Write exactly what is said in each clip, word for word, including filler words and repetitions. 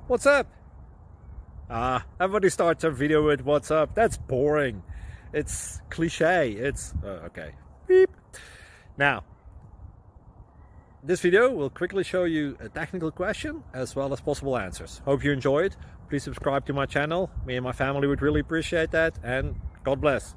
What's up? Ah, everybody starts a video with what's up. That's boring. It's cliche. It's uh, okay. Beep. Now, this video will quickly show you a technical question as well as possible answers. Hope you enjoy it. Please subscribe to my channel. Me and my family would really appreciate that, and God bless.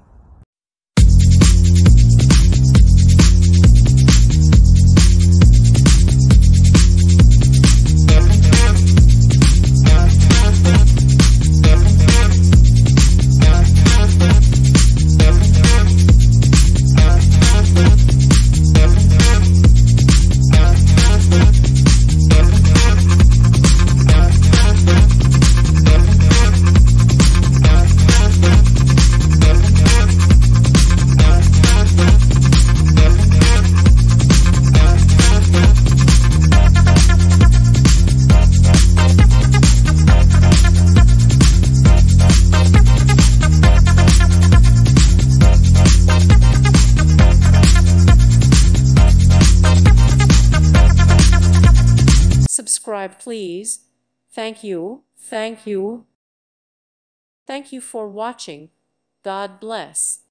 Subscribe, please. Thank you. Thank you. Thank you for watching. God bless.